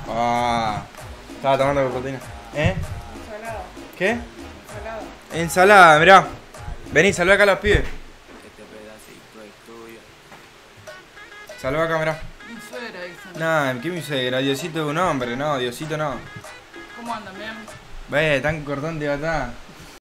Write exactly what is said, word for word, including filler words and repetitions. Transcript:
Ah, estaba tomando con proteína. ¿Eh? Ensalada. ¿Qué? Ensalada. Ensalada, mirá. Vení, salvé acá a los pibes. Este pedacito es tuyo. Salvé acá, mirá. Mi suegra, dicen. Nah, ¿qué me dice? Diosito es un hombre, no, Diosito no. ¿Cómo andan? ¿Bien? Ve, tan cortón de batá.